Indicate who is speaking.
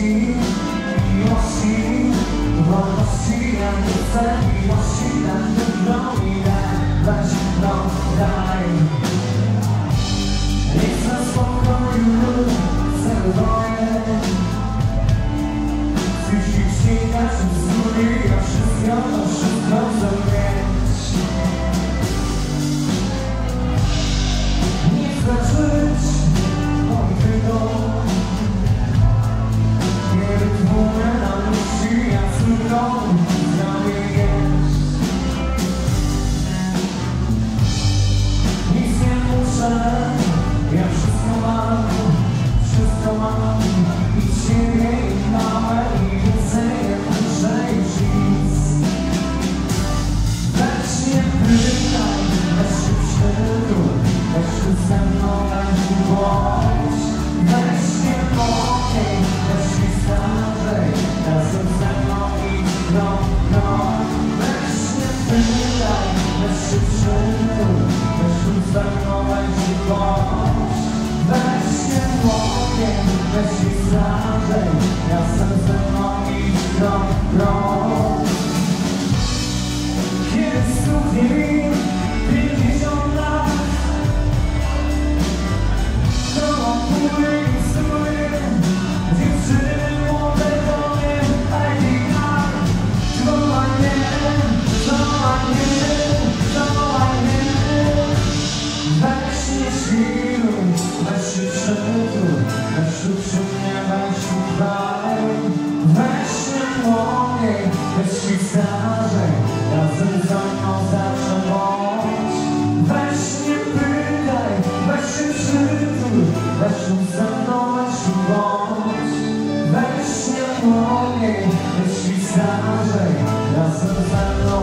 Speaker 1: miłości, wolności, ja nie chcę miłości, tak trudno mi dać, no daj. Nie chcę spokoju, chcę boję. Chcesz śmigać z góry, a wszystko chcę mieć. Nie chcę żyć tylko nie wytwórę na myśli, ja tylko znamy jest. Nic nie muszę, ja wszystko mam i ciebie i małe i więcej jak muszę już nic. Weź nie pytaj, weź się przytul, weź się ze mną, weź mi bądź. Weź nie mogę, weź mi starzej, razem ze mną i no. Weź nie pytaj, weź się przytul, weź się ze mną, weź mi bądź. Weź nie mogę, weź mi starzej, razem ze mną i no. Kiedy stuknie 50 lat, to pójdę i stuję, dziewczyny młode do mnie, wołaj mnie. Weź nie świruj, weź się przytul, weź tu przy mnie, weź tu daj. Weź nie mogę, weź mi starzej, razem ze mną zawsze bądź. Weź nie pytaj, weź się przytul, weź tu ze mną, weź tu bądź. Weź nie mogę, weź mi starzej, razem ze mną